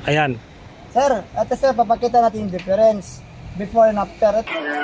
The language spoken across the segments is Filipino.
Ayan. Sir, ito sir, papakita natin yung difference before and after.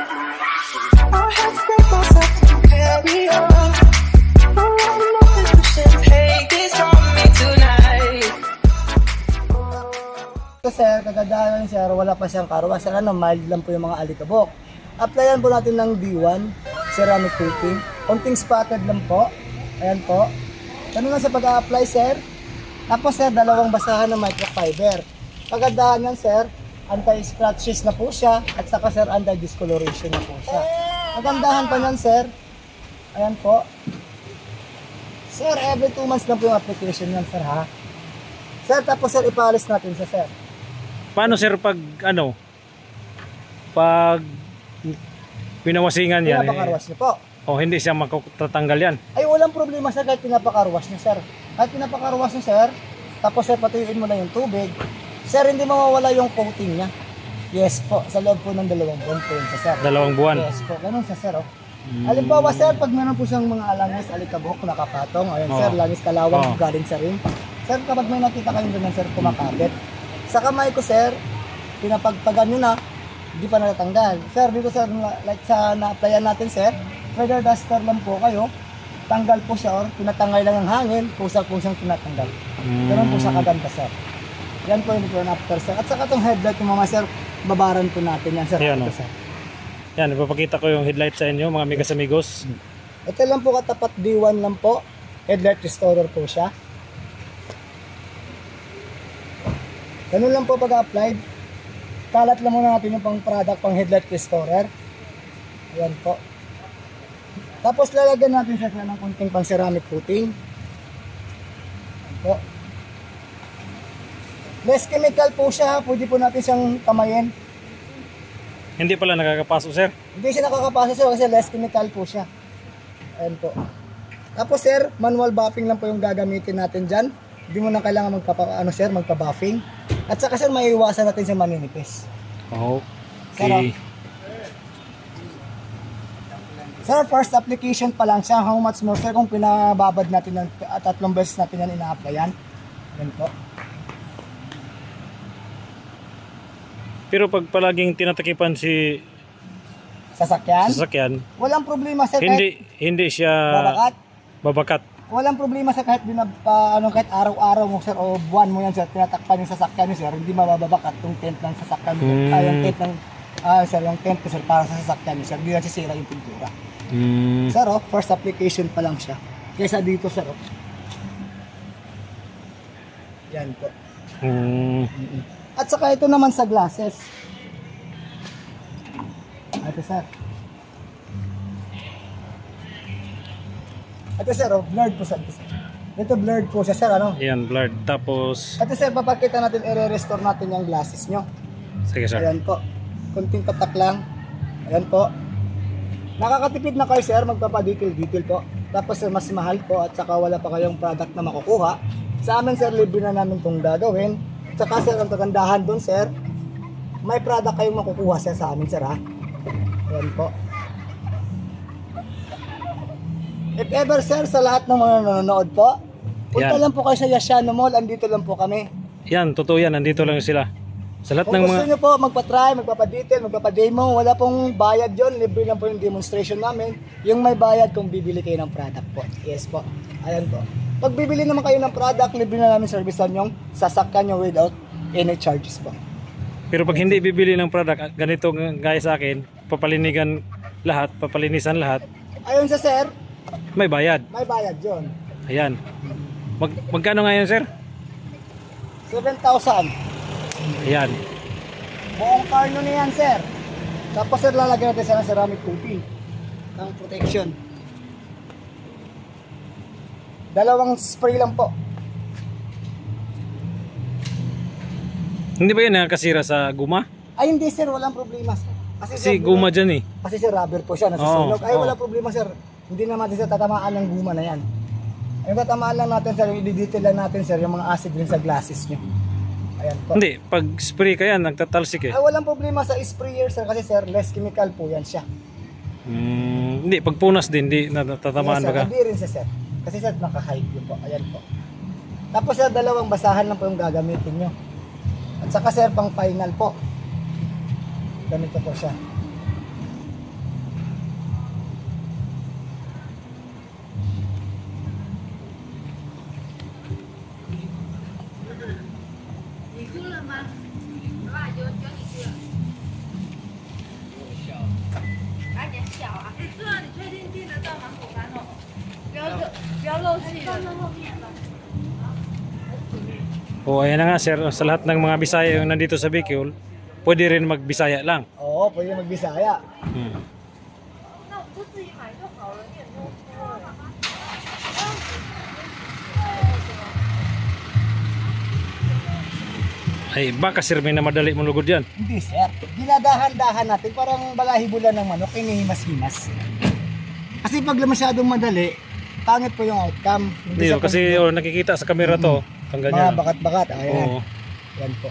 Ito sir, kagandahan sir, wala pa siyang car wash. Mild lang po yung mga alikabok. Applyan po natin ng D1 ceramic coating. Konting spotted lang po. Ayan po. Ganun lang sa pag-a-apply sir. Tapos sir, dalawang basahan ng microfiber. Kagandahan yan sir, anti-scratches na po siya. At saka sir, anti-discoloration na po siya. Kagandahan pa niyan sir. Ayan po. Sir, every 2 months lang po yung application yan sir ha. Sir, tapos sir, ipalis natin sa sir. Paano sir pag pag pinawasingan yan? Pinapakarwas niyo po. O hindi siya makatatanggal yan? Ay, walang problema sir kahit pinapakarwas niyo sir. Kahit pinapakarwas niyo sir, tapos sir, patuyuin mo na yung tubig. Sir, hindi mawawala yung coating niya. Yes po, sa loob po ng 2 buwan po yun sa sir. 2 buwan? Yes po, ganun sa sir oh. Halimbawa sir, pag meron po siyang mga langis, alikabok, nakapatong, ayun sir, langis kalawang galing sa ring. Sir, kapag may nakita kayong ganun sir, kumakapit. Sa kamay ko sir, pinapagpagan nyo na, hindi pa natatanggal. Sir, dito sir, like sa na-applyan natin sir, feather duster lang po kayo, tanggal po siya or pinatanggal lang ng hangin, kusa po siyang tinatanggal. Ganun po sa kaganda sir. Yan po yung before and after sir. At saka itong headlight yung mga sir, babaran po natin yan sir. Ayan, sir. Yan, ipapakita ko yung headlight sa inyo mga amigas amigos. Ito lang po katapat D1 lang po. Headlight restorer po siya. Ganun lang po pag-apply. Kalat lang muna natin yung pang product, pang headlight restorer. Ayan po. Tapos lalagyan natin siya ng kunting pang ceramic coating. Ayan po. Less chemical po siya. Pwede po natin siyang kamayin. Hindi pala nakakapasok sir? Hindi siya nakakapasok sir kasi less chemical po siya. Ayan po. Tapos sir, manual buffing lang po yung gagamitin natin dyan. Hindi mo na kailangan magpa-buffing. At saka sir, maiiwasan natin siya maninipis. Okay. Sir, first application pa lang siya. How much more sir kung pinababad natin ng 3 beses natin yan ina-applyan. Ayan po. Pero pag palaging tinatakipan si sasakyan, walang problema sir. Hindi siya babakat. Walang problema sir kahit kahit araw-araw mo sir o buwan mo yan sir, tinatakpan yung sasakyan niyo sir, hindi mababakat yung tent ng sasakyan niyo. Yung tent ng sir, yung tent ko sir para sa sasakyan niyo sir, hindi nasisira yung pintura. Sir first application pa lang siya. Kaysa dito sir yan po. At saka ito naman sa glasses. Ito sir. Ito sir, blurred po sir. Ito blurred po siya sir, Ayan, blurred. Tapos ito sir, papakita natin, i-restore natin yung glasses nyo. sige sir. Ayan po. Kunting patak lang. Ayan po. Nakakatipid na kayo sir, magpapadetail po. Tapos sir, mas mahal po at saka wala pa kayong product na makukuha. Sa amin sir, libre na namin itong gagawin. Tsaka sir, ang kagandahan doon sir, may product kayong makukuha sir sa amin sir ha. Ayan po. If ever sir, sa lahat ng mga nanonood po, punta lang po kayo sa Yashano Mall, andito lang po kami. Yan, totoo yan, nandito lang sila. Sa lahat Kung ng gusto mga nyo po magpa-try, magpapadetail, magpapademo, wala pong bayad yon, libre lang po yung demonstration namin. Yung may bayad kung bibili kayo ng product po. Yes po. Ayan po. Pag bibili naman kayo ng product, libre na namin servicean yung sasakyan nyo without any charges po. Pero pag hindi bibili ng product, ganito guys sa akin, papalinisan lahat. Ayun sa sir, may bayad. may bayad yon. Ayan. Magkano ngayon sir? 7,000. Ayan. Buong car nyo na yan sir. Tapos sir, lalagyan natin sa ceramic coating ng protection. 2 spray lang po. Hindi ba yan nakakasira sa guma? Ay hindi sir, walang problema sir. Kasi guma dyan eh. Kasi sir, rubber po siya, nasusunog. Ay wala problema sir. Hindi naman natin sa tatamaan ng guma na yan. Yung tatamaan lang natin sir, i-detail lang natin sir, yung mga acid rin sa glasses nyo. Ayan po. Hindi, pag spray ka yan, nagtatalsik eh. Ay walang problema sa sprayer sir, kasi sir, less chemical po yan siya. Hindi, pag punas din, hindi natatamaan Yes, sir, ba ka? hindi rin siya sir. Kasi sir, naka-hide yun po. Ayan po. Tapos sir, 2 basahan lang po yung gagamitin nyo. At saka sir, pang final po. Ganito po siya. O ayan na nga sir, sa lahat ng mga Bisaya yung nandito sa Bicol, pwede rin mag-Bisaya lang. Oo, pwede mag-Bisaya. Hmm. Ay, baka sir may na madali mong lugod yan. Hindi sir, dinadahan-dahan natin, parang balahibulan ng manok, hinihimas-himas. Kasi pag masyadong madali, pangit po yung outcome. Hindi, kasi nakikita sa camera to, ang mga ganyan. bakat-bakat, ayan. Oo. Yan po.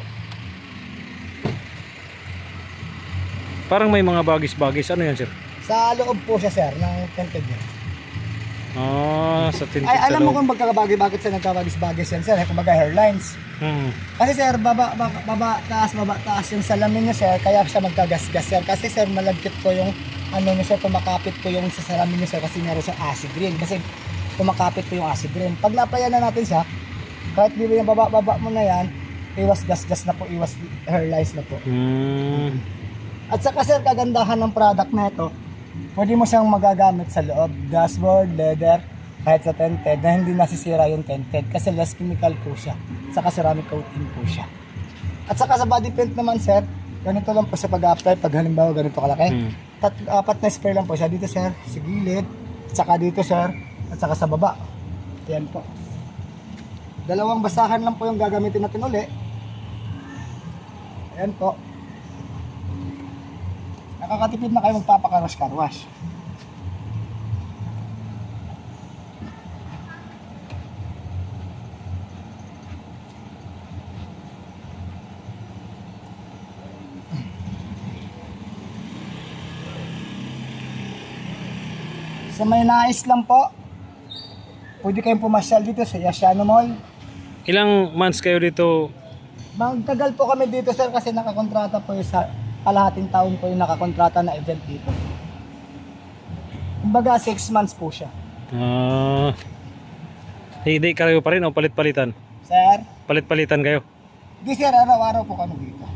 Parang may mga bagis-bagis. Ano yan sir? Sa loob po siya sir, ng tented niya. Ah, sa tinted Ay, sa alam mo loob. kung bakit sa nagkabagis-bagis yan sir, kumbaga hairlines. Kasi sir, baba, taas yung salamin niya sir, kaya siya magkagasgas sir. Kasi sir, malagkit po yung ano niya sir, kumakapit po yung sa salamin niya sir, kasi meron siyang acid rain. Kasi kumakapit po yung acid rain. Pag napayan na natin siya, kahit di ba yung baba mo na yan, iwas gasgas na po, iwas hairlines na po. At saka sir, kagandahan ng product na ito, pwede mo siyang magagamit sa loob, dashboard, leather, kahit sa tented, na hindi nasisira yung tented kasi less chemical po siya. At saka ceramic coating po siya. At saka sa body paint naman sir, ganito lang po sa pag-apply, pag halimbawa ganito kalaki. 4 na spray lang po siya dito sir, sa gilid, at saka dito sir, at saka sa baba. Yan po. 2 basahan lang po yung gagamitin natin uli. Ayan po. Nakakatipid na kayo magpapakarwash-karwash. Sa may nais lang po, pwede kayong pumasyal dito sa Yasiano Mall. Ilang months kayo dito? Magtagal po kami dito sir kasi nakakontrata po sa kalahating taon po yung nakakontrata na event dito. Kumbaga 6 months po siya. Hindi kayo pa rin o palit-palitan? Sir? Palit-palitan kayo? Di sir, araw-araw po kami dito.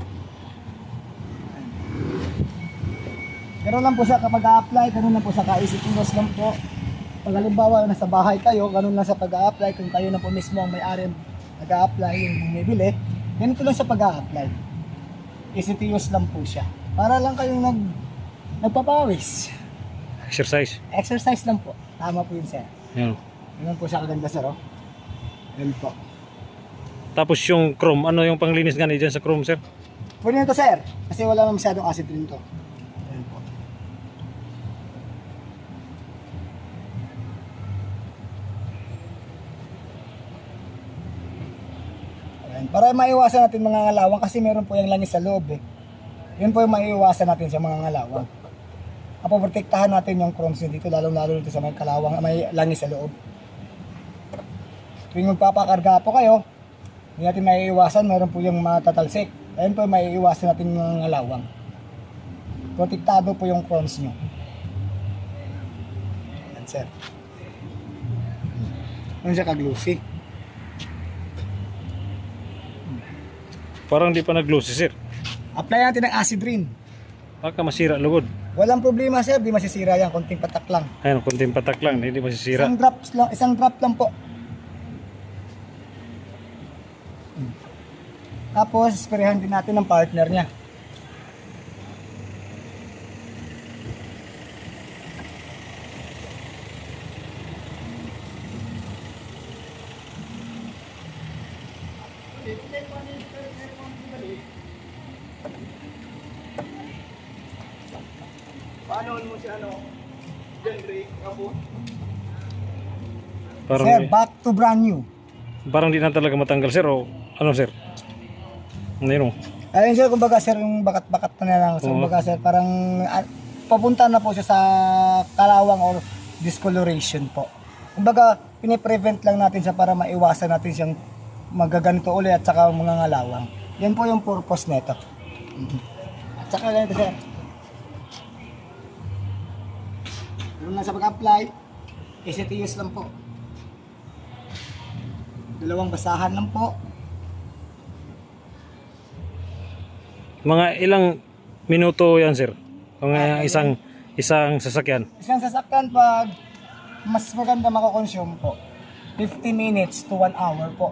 Ganun lang po siya kapag a-apply, ganun lang po sa kaisitingos lang po. Pag halimbawa nasa bahay kayo, ganun lang sa pag-a-apply. Kung kayo na po mismo ang may-ari nag-a-apply, yung bumibili, ganito lang sa pag-a-apply. Easy-to-use lang po siya. Para lang kayong nagpapawis. Exercise? Exercise lang po. Tama po yun sir. Yan. Ganun po siya kaganda sir. Oh. Yan po. Tapos yung chrome, ano yung panglinis nga dyan sa chrome sir? Pwede nito sir, kasi wala naman masyadong acid rin to. Yan po. Ayan. Para maiwasan natin mga ngalawang kasi meron po yung langis sa loob eh. Yun po yung maiiwasan natin sa mga ngalawang. Mapoprotektahan natin yung chromes dito, lalong-lalo dito sa may kalawang, may langis sa loob. Tuwing magpapakarga po kayo, hindi natin maiiwasan, meron po yung matatalsik. Ayun po, maiiwasan natin yung ngalawang. Protektado po yung chromes nyo. Yan sir. Ano siya ka-glossy? Parang di pa nag-glossy sir. Apply natin ng acid rain. Baka masira lugod. Walang problema sir, di masisira yan, konting patak lang. Ayun, kunting patak lang, hindi masisira. Isang drop lang po. Tapos, sprayan din natin ng partner niya. Paano mo si ano? Genre, kapo? Parang, Sir, back to brand new. parang di na talaga matanggal sir o ano sir? Ano yun o? Ayun sir, kumbaga sir, yung bakat-bakat na lang. So, kumbaga sir, parang papunta na po siya sa kalawang or discoloration po. Kumbaga, piniprevent lang natin siya para maiwasan natin siyang magaganito uli at saka mga ngalawang. Yan po yung purpose nito. At saka ganito sir. Una sa pag-apply, easy to use lang po. Dalawang basahan lang po. Mga ilang minuto yan sir? Kung isang sasakyan. Isang sasakyan pag mas maganda makakonsume po, 50 minutes to 1 hour po.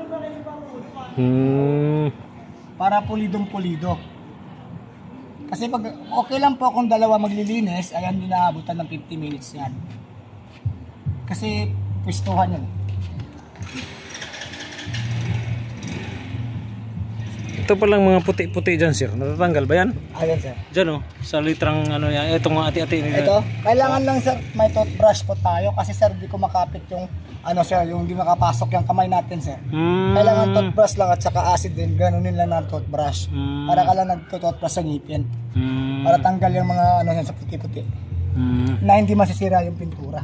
Para pulidong-pulido. Kasi pag okay lang po kung dalawa maglilinis, ayan din naabutan ng 50 minutes yan. Kasi pwestuhan yan. Ito palang mga puti-puti dyan sir, natatanggal ba yan? Ayan sir. Dyan sa litrang ano yan, itong ati-ati nila. Ito, kailangan lang sir may toothbrush po tayo kasi sir di ko makapit yung sir, yung di makapasok yung kamay natin sir. Kailangan toothbrush lang at saka acid din, ganunin lang ng toothbrush. Para ka lang nagtutoothbrush sa ngipin. Para tanggal yung mga yan sa puti-puti. Na hindi masisira yung pintura.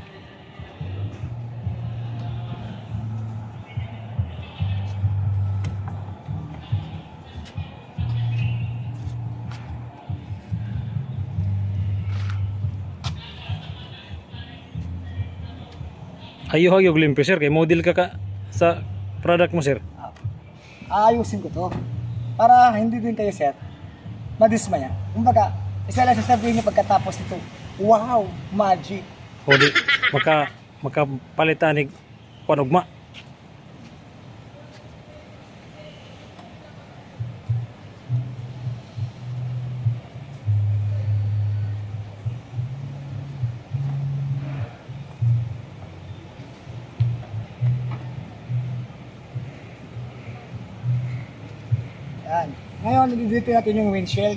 Ayuhag yung limpyo sir, kay model ka sa product mo sir. Aayusin ko to. Para hindi din kayo sir madismaya. Kumbaga, isa lang sasabihin niyo pagkatapos nito, wow, magic. O di, makapalitan ni panugma. Yan. Ngayon, i-detail natin yung windshield.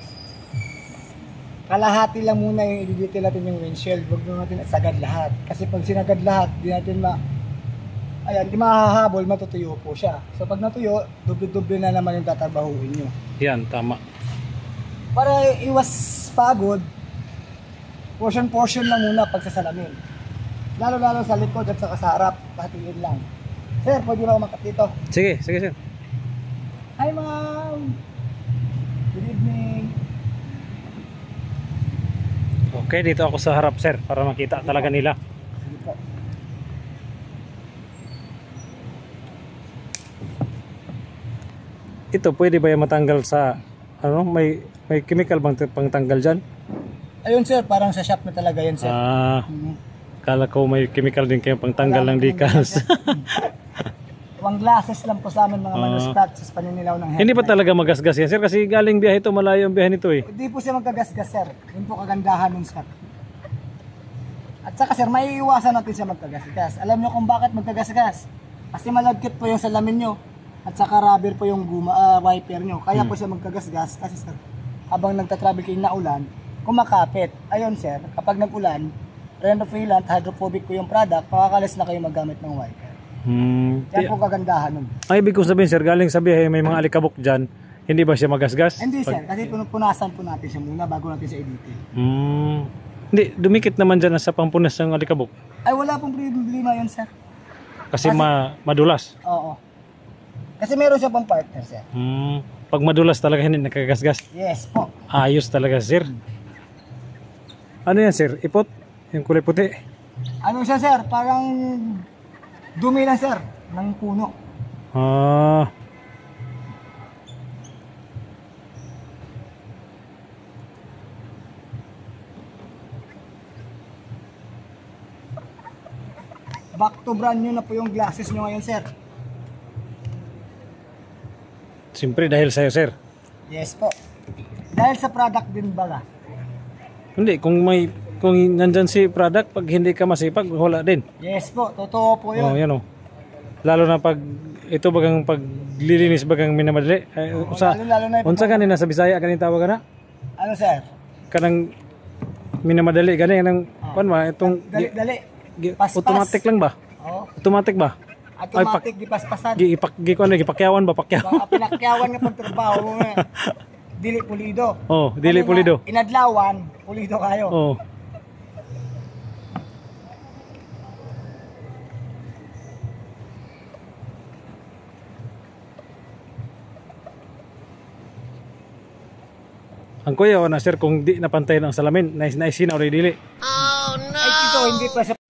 Kalahati lang muna yung i-detail natin yung windshield. Huwag natin sagad lahat. Kasi pag sinagad lahat, di natin di mahahabol, matutuyo po siya. So pag natuyo, doble-doble na naman yung tatrabahuin nyo. Yan, tama. Para iwas pagod, portion-portion lang muna pagsasalamin. Lalo-lalo sa likod at sa harap, patingin lang. Sir, pwede na umakat dito. Sige sir. Hi ma'am! Good evening! Okay, dito ako sa harap sir, para makita talaga nila. Sige po. Ito, pwede ba yung matanggal sa, may chemical bang pangtanggal dyan? Ayun sir, parang sa shop na talaga yun sir. Kala ko may chemical din kayo pangtanggal ng decals. Pang glasses lang po sa amin mga manuscrat sa paninilaw ng headlight. Hindi pa talaga magasgas yan sir, kasi galing biyahe ito, malayo ang biyahe nito eh. Hindi po siya magkagasgas sir. Yun po kagandahan ng sir. At saka sir, may iwasan natin siya magkagasgas. Alam nyo kung bakit magkagasgas? Kasi malagkit po yung salamin nyo. At saka rubber po yung wiper nyo. Kaya po siya magkagasgas kasi sir, habang nagtatravel kayo na ulan, kumakapit. Ayun sir, kapag nag-ulan, renofillant, hydrophobic po yung product, makakalis na kayo magamit ng wiper. Yan po kagandahan nun. Ay, ibig kong sabihin sir, galing sa biyahe, may mga alikabok dyan, hindi ba siya magasgas? Hindi sir, kasi punasan po natin siya muna bago natin siya i-detail. Hindi, dumikit naman dyan sa pampunas ng alikabok. Ay, wala pong problema yun sir. Kasi madulas. Oo. Kasi meron siya pang partner sir. Pag madulas talaga hindi nakagasgas. Yes po. Ayos talaga sir. Ano yan sir? Ipot? Yung kulay puti? Ano siya sir? Parang dumi lang sir ng puno. Back to brand new na po yung glasses nyo ngayon sir. Siyempre dahil sa'yo sir. Yes po. Dahil sa product din baga. Hindi, kung nandyan si product, pag hindi ka masipag, wala din. Yes po, totoo po yun. Yan o. Lalo na pag ito bagang paglilinis bagang minamadali. Lalo na unsa kanina sa Bisaya kanin tawag na? Ano sir? Kanang minamadali gani kanang kuan ba itong Dali. automatic lang ba? Oo. Automatic ba? Automatic di paspasan. Gipakyawan ba pakyawan? Pinakyawan nga pang trabaho mo nga. Dili pulido. Oh, dili pulido. Inadlawan, pulido kayo. Oh. Ang kuya na sir kung di napantay ang salamin, naisinaw rin dili. Ay, ito, hindi pa siya